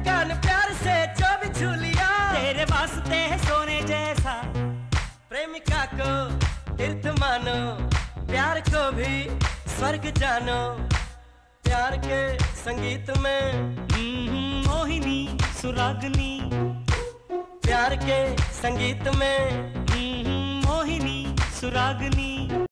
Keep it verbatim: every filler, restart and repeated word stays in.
कान प्यार से जो भी छू लिया, तेरे वास्ते है सोने जैसा। प्रेमिका को तीर्थ मानो, प्यार को भी स्वर्ग जानो। प्यार के संगीत में मोहिनी सुरागनी, प्यार के संगीत में मोहिनी सुरागनी।